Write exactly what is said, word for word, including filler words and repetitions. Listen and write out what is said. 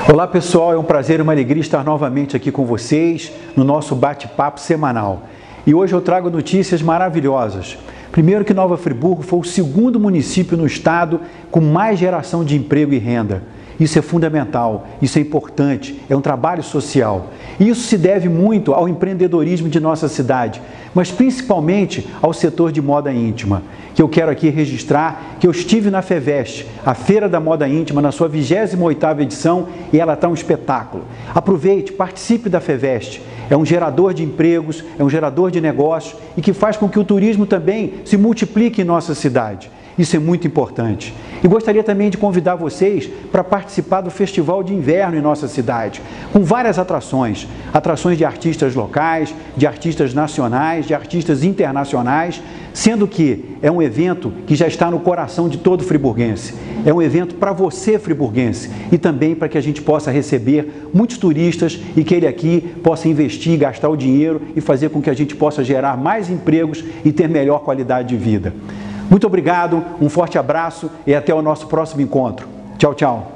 Olá pessoal, é um prazer e uma alegria estar novamente aqui com vocês no nosso bate-papo semanal. E hoje eu trago notícias maravilhosas. Primeiro que Nova Friburgo foi o segundo município no estado com mais geração de emprego e renda. Isso é fundamental, isso é importante, é um trabalho social. E isso se deve muito ao empreendedorismo de nossa cidade, mas principalmente ao setor de moda íntima, que eu quero aqui registrar que eu estive na FEVEST, a Feira da Moda Íntima, na sua vigésima oitava edição, e ela está um espetáculo. Aproveite, participe da FEVEST. É um gerador de empregos, é um gerador de negócios e que faz com que o turismo também se multiplique em nossa cidade. Isso é muito importante. E gostaria também de convidar vocês para participar do Festival de Inverno em nossa cidade, com várias atrações, atrações de artistas locais, de artistas nacionais, de artistas internacionais, sendo que é um evento que já está no coração de todo friburguense. É um evento para você, friburguense, e também para que a gente possa receber muitos turistas e que ele aqui possa investir, gastar o dinheiro e fazer com que a gente possa gerar mais empregos e ter melhor qualidade de vida. Muito obrigado, um forte abraço e até o nosso próximo encontro. Tchau, tchau.